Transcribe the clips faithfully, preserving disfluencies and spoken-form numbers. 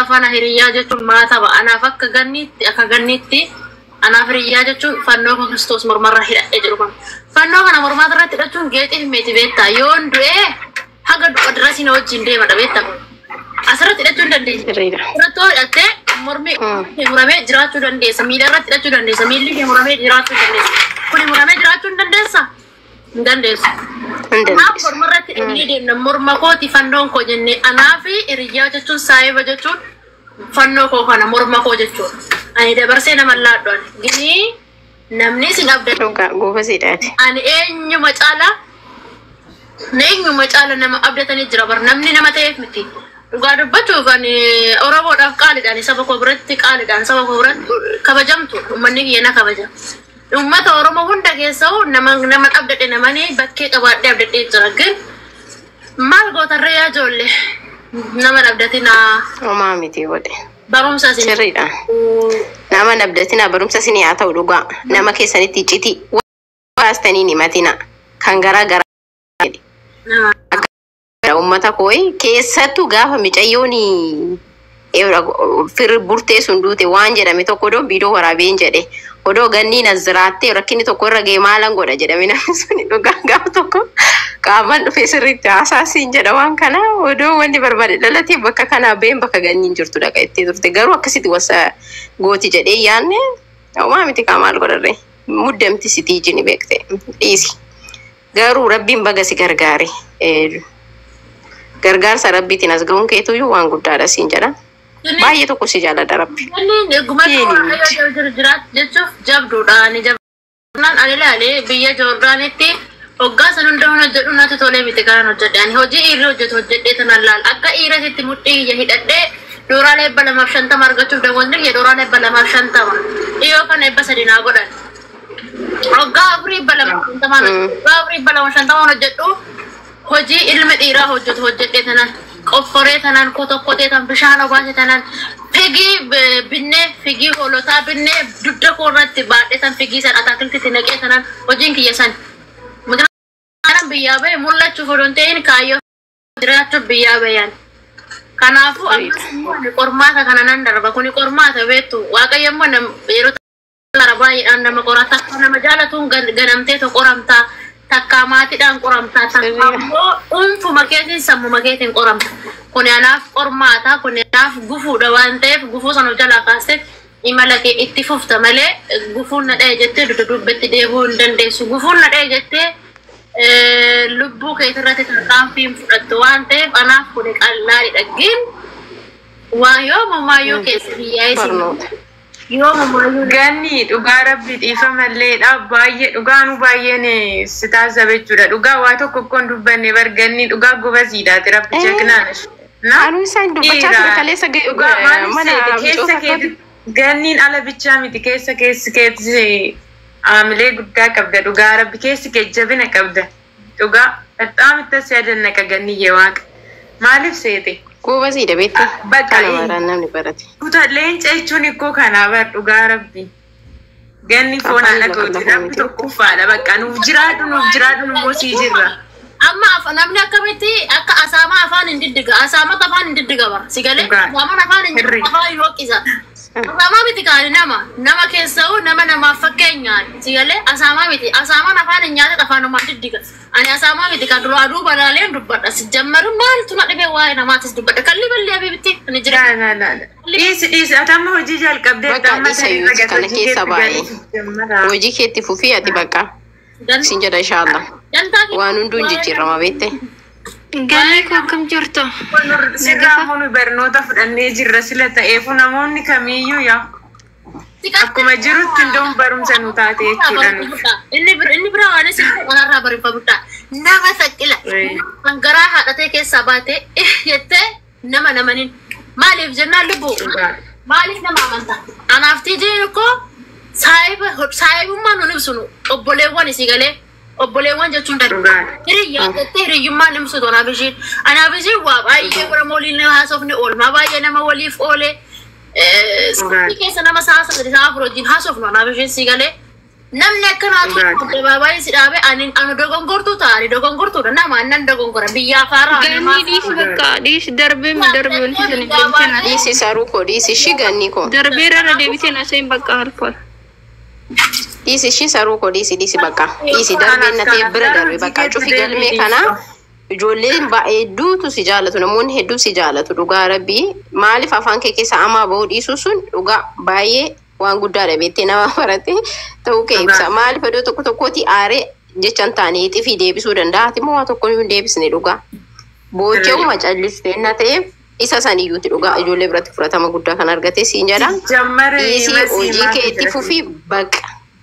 afaan hiriyaa jechuun maata ba anaaf akka gannitti akka gannitti anaaf hiriyaa jechuun fannoo Kiristoos mormarra hidhadhee jiru kan fannoo kana mormaa irratti hidhachuun geexii meeti beektaa yoon du'ee haga du'a dirasiin wajjin deema dhabeetta asirratti hidhachuun dandeessa irratti hidhattee mormi muramee jiraachuu dandeessa miila irratti hidhachuu dandeessa miilli muramee jiraachuu dandeessa kuni muramee jiraachuu dandeessa hin dandeessu Naaf mormarratti inni deemna morma kooti fannoon koo jenne anaafi hiriyaa jechuun saayiba jechuun fannoo koo kana morma koo jechuun ani dabarsee nama laaddoon gini namni sin abdatu goofa siidhaati ani eenyuma caala eenyuma caala nama abdatanii jira bar namni nama ta'eef miti dhugaa dubbachuu kan Oromoodhaaf qaaliidhaan saba koo biratti qaaliidhaan saba koo biratti kabajamtu uummanni kiyya kabaja ummata Oromoo hunda keessaa nama nama abdate namani bakkee qabaadhee abdate jira ግን maal gootarree yaa joolle nama abdatina Oma miti wode barumsa sin sirriidha nama abdatina barumsa sin yaa ta'u dhugaa nama keessanitti citi waastanii ni matina kan garaa garaa ummata kooyi keessattuu gaafa micayyooni fir burtee sun duute waan jedhame tokko don biidoo waraabeen jedhe odo ganni naziraatte rakkini tokko irra gee maalan godha jedhame namni sun dhugaa gaafa tokko qaaman dhufe sirriitti haasaasiin jedha waan kana odo wanni barbaade dhalate bakka kana been bakka ganniin jirtu dhaqa itti turte garuu akkasitti wasa gooti jedhee yaanne waa miti kaamaal godharre muddamti sitii jini beekte dhiisi garuu rabbiin baga si gargaare gargaarsa rabbiitiin as ga'uun keetuyyuu waan guddaadha siin jedha baay'ee tokko si jaalladha rabbi inni gumatti jiraat jechuuf jabduudha ani jabnaan ani ilaalee biyya Joordaanitti hoggaa san hunda hojjedhu natti tolee miti kanan hojjedhe ani hojii dhiirri hojjetu hojjedhee tanan laal akka dhiirasitti mudhii iyya hidhadhee dooraalee ebba lamaaf shantama argachuuf daawwanni iyya dooraalee ebba lamaaf shantama dhiyoo kana ebba sadi naa godhan hoggaa afurii ebba lamaaf shantama hoggaa afurii ebba lamaaf shantama hojjedhu hojii ilma dhiiraa hojjetu hojjedhee tanan qofforee tanan kotokkotee tan bishaan obaase tanan figii binne figii hoolotaa binne dudda koorratti baadhee tan figii san ataakiltitti naqee tanan hojiin kiyya san migiraanan biyyaa bahe mul'achuuf odoon ta'in kaayyoo jiraachuuf biyyaa bayan kanaafu ammas qormaata kana nan darba kuni qormaata beektu waaqayyo immoo yeroo tara baay'eedhaan nama qorata nama jaalatuun ganamtee to qoramtaa takka maatiidhaan qoramtaa takka ammoo unfu makeetiin sammu makeetiin qoramta kuni anaaf qormaata kuni anaaf gufuudha waan ta'eef gufuu sana jalaa kaastee imala kee itti fufta malee gufuun na dha'e jettee dudduubatti deebuu hin dandeessu gufuun na dha'e jettee lubbuu keetirratti tarkaanfiin fudhattu waan ta'eef anaaf kuni qallaadha gin waa yoo mamaayyoo keessa biyyaa isin yoo mamaayyoo ganni dhugaa rabbi dhiifa malleedha baay'ee dhugaanu baay'een sitaasa bechuudha dhugaa waa tokko kon dubbanne barganni dhugaa gobasiidhaati rabbi jegnaash na anu isaan dubbachaa ture kaleessa mana keessa keessa ganniin ala bichaa miti keessa keessa keessa aamilee guddaa qabda dhugaa rabbi keessa jabina qabda dhugaa bexaam itti siyaadanna ka ganniyee waaqa maaliif seete Kuba sih debet. Bakal namni barate. Kuta leenca jechuun ikkoo kana bar dhugaa rabbi. Ganni foon ala gooti namni tokko faadha bakka nuuf jiraadhu nuuf jiraadhu immoo sii jirra. Amma namni akkamitti akka asaama afaan hin diddiga asaama afaan hin diddiga bara sigalee waan afaan hin afaan yooqisa. Asaama miti kaani nama nama keessaa nama namaaf fakkeenyaan sigalee asaama miti asaama afaan hin nyaata afaan nama diddiga. Ani asaama miti kan dura aduu balaaleen dubbadha si jammaru maal tuma dhibee waa'ee namaatis dubbadha kalli ballee abibitti ani jira. La la la. Dhiis dhiis atamma hojii jalqabdee amma ta'e kana keessa baay'ee hojii keetti fufii ati bakka sin jedha inshallah waan hunduun jijjiirama beekte. Ganni koo kam jirtu? Sirraa hunu barnoota fudhannee jirra sila ta'eefu namoonni kamiiyyuu yaa. Akkuma jirutti hundoon barumsa nu taate jechuudha. Inni bir inni bira waan isin warra barifamudha. Nama saqqila. Hangaraa haadhatee keessaa baatee jettee nama namanin maaliif jennaan lubbu maaliif nama amanta. Anaaf tijiin koo saayiba saayibummaa nun ibsunu obboleewwan isii galee obboleewwan jechuun danda'a. Hiriyyaa jettee hiriyyummaan ibsu tonaaf ishiin. Anaaf ishiin waa baay'ee warra mooliin haasofni oolmaa baay'ee nama waliif oolee. Keessa nama saasa sadii isaa afur wajjin haasofnu anaaf isheen sii galee namni akkanaatu dabaabaayii si dhaabe ani anu dogongortuu taa'ani dogongortuu dha nama annan dogongora biyyaa faaraa Ganni dhiisi bakka dhiisi darbee mi darbee wanti sana deebitee na Dhiisi saruu koo dhiisi ishii ganni koo. darbee irra deebitee na seen bakka halkan. Dhiisi ishii saruu koo dhiisi dhiisi bakka. Dhiisi darbee na ta'e bira darbe bakka cufi galmee kana. Ijoolleen hedduutu si jaalatu namoonni hedduu si jaalatu dhugaa rabbii maaliif afaan kee keessa amaa bahuu dhiisuu sun dhugaa baay'ee waan guddaadha beektee nama barate ta'uu kee ibsa maaliif iddoo tokko tokkooti aaree jechaan taane xiifii deebisuu danda'a moo waa tokko hin deebisne dhugaa boochuma callistee na ta'eef isa saniyyuuti dhugaa ijoollee biratti fudhatama guddaa kan argate siin jedha dhiisii hojii kee itti fufii baqa.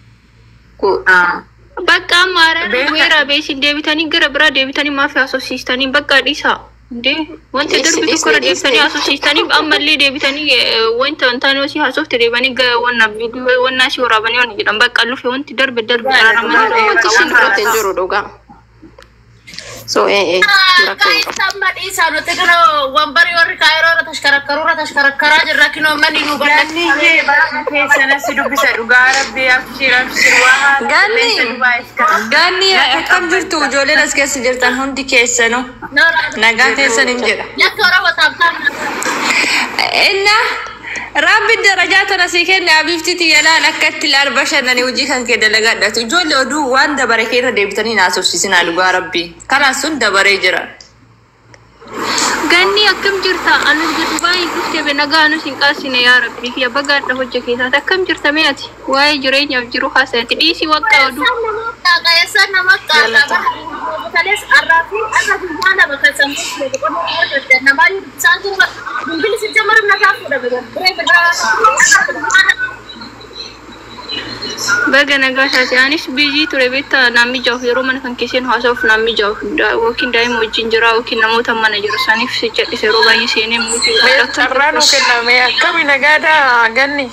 Bakka mara weera beesin deebitanii gara biraa deebitanii maafi asosiistanii bakka dhiisa. Inde wanti darbi tokko deebitanii asosiistanii ammallee deebitanii wanta wantaan osii haasofte deebanii wanna viidiyoo wanna si waraabanii waan jedhan bakka lufe wanti darbe darbe araramanii wanti siin fudhateen jiru dhugaa. So eh eh Kai somebody sano te kano wambari warri kairo ra tashkarakkaru ra tashkarakkara jirra kino mani nu Ganni ke ba ke sana si dubisa dhugaa rabbi abshira abshirwa Ganni Ganni akkam jirtu ijoolleen as keessa jirtan hundi keessanu nagaa keessan hin jedha. yakka ora wataabtan Inna Rabbi darajata nasi kenne abiftiti yalaan akkatti laal bashannani hojii kan kee dalagadhatu ijoollee oduu waan dabare keerra deebitanii naasofsiisinaa dhugaa rabbi kanaan sun dabaree jira. Ganni akkam jirta anu jirtu baay'ee dhuftee be nagaa anu sin qaasine yaa rabbi fi abagaadha hojja keessaa akkam jirta meeti waa'ee jireenyaaf jiru haasa'ati dhiisii waqtaa oduu. Kayasa nama kala kales arafi ana gimana bakal sampai ke kono dan nama itu santu mungkin si jamar naga sudah betul. Baga nagaa taate anis biyyi ture beektaa namni jahu yeroo mana kan keesseen haasa'uuf namni jahu yookiin daa'ima wajjin jira yookiin namoota mana jiru saniif si jedhise yeroo baay'ee seenee muutii Carraan kenname akkami nagaadha Ganni.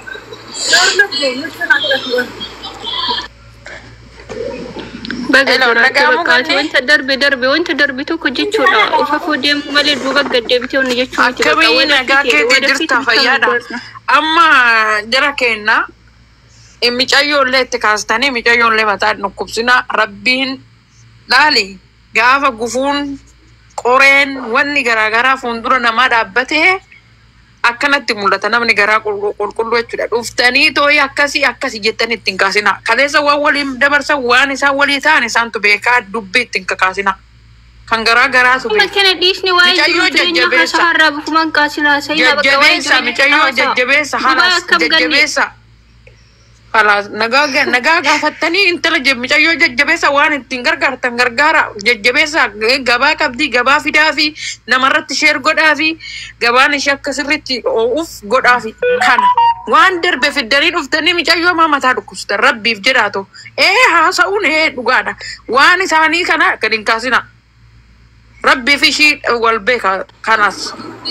Baga jiraate bakkaati wanta darbe darbe wanta darbe tokko jechuudha ufafoo deemu malee duuba gaddeebitee onni jechuu miti bakka Akkami nagaa keetii jirta fayyaadha. Amma jara kenna micayyoolee itti kaastanii micayyoolee mataa dhukkubsina rabbiin laali gaafa gufuun qoreen wanni garaagaraa fuuldura namaa dhaabbatee akkanatti mul'ata namni garaa qulqulluu jechuudha. Dhuftanii tooyi akkasii akkasii jettanii ittiin kaasina. Kaleessa waan waliin dabarsan waan isaan walii ta'an isaantu beekaa dubbii ittiin kakaasina. Kan garaa garaatu beeka. Kana dhiisni waa'ee jiru jireenya haasaa har'aa bufumaan kaasina sayina bakka waa'ee Jajjabeessa micayyoo jajjabeessa halas jajjabeessa. Halas nagaa nagaa gaafattanii intala micayyoo jajjabeessa waan ittiin gargaartan gargaara jajjabeessa gabaa qabdi gabaa fidaa fi namarratti sheer godhaa fi gabaan ishee akka sirriitti oo'uuf godhaa fi kana waan darbe fiddanii dhuftanii micayyoo maa mataa dhukkubsitan rabbiif jedhaatu ee haasa'uun ee dhugaadha waan isaanii kana gad hin kaasina rabbiif ishii wal beeka kanas.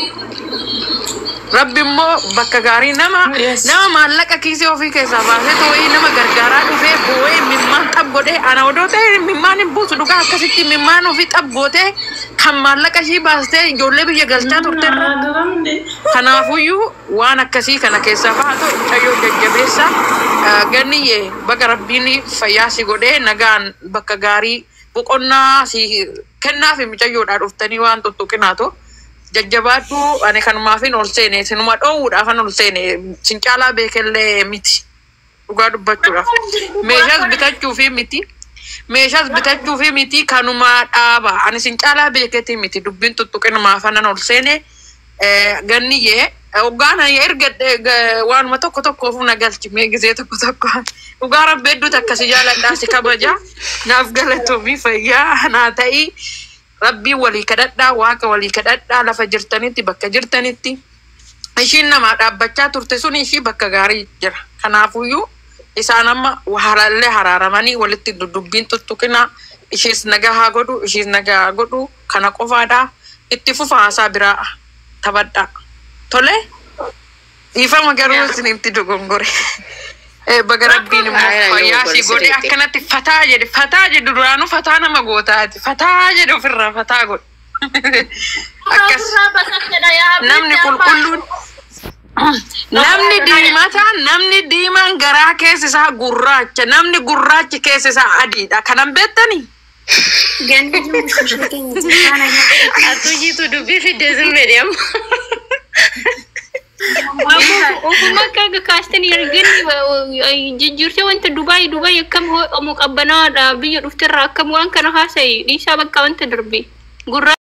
Rabbi immoo bakka gaarii nama nama maallaqa kiisee ofii keessaa baasee too'ii nama gargaaraa dhufee boo'ee mimmaan xabboodhee ana odoo ta'e mimmaan hin buusu dhugaa akkasitti mimmaan ofii xabbootee kan maallaqa ishii baastee ijoollee biyya galchaa turteerra. Kanaafuyyuu waan akkasii kana keessaa baatu mucayyoo jajjabeessa ganniyyee bakka rabbiin fayyaa si godhee nagaan bakka gaarii boqonnaa si kennaa fi mucayyoodhaa dhuftanii waan tuttuqinaatu. Jajjabaadhu ani kanumaafin ol seene sinuma dhoowwuudhaaf an ol seene sin caalaa beekellee miti dhugaa dubbachuudhaaf meeshaas bitachuu fi miti meeshaas bitachuu fi miti kanuma dhaaba ani sin caalaa beeketi miti dubbiin tuttuqinumaaf an ol seene ganniyyee hoggaan erga waanuma tokko tokkoof na galchi mee gisee tokko tokko dhugaa rabbi hedduutu akkasi jaaladhaa si kabaja naaf galatoomii fayyaa naa ta'ii. Rabbi walii kadhadhaa waaqa walii kadhadhaa lafa jirtanitti bakka jirtanitti ishiin nama dhaabbachaa turte sun ishii bakka gaarii jira. Kanaafuyyuu isaan amma harallee haraaramanii walitti dudubbiin tuttuqina ishiis nagaa haa godhu ishiis nagaa haa godhu kana qofaadhaa itti fufa haasaa biraa taphadhaa. Tole dhiifama garuu isinitti dogongore. Baga rabbiin immoo fayyaa si godhee akkanatti fataa jedhe fataa jedhu duraanuu fataa nama gootaati fataa jedhe ofirraa fataa godhe akkas namni qulqulluun namni diimata namni diimaan garaa keessa isaa gurraacha namni gurraachi keessa isaa adiidha kanan beektani Ganni mushkila keenya jiraana atu jitu dubbi fidde zimmediam Ofuma kaga kaastani argani jijjiirte wanta Dubai Dubai akkam muqabbanaadha biyya dhufterra akkam waan kana haasai dhiisaa bakka wanta darbe gurra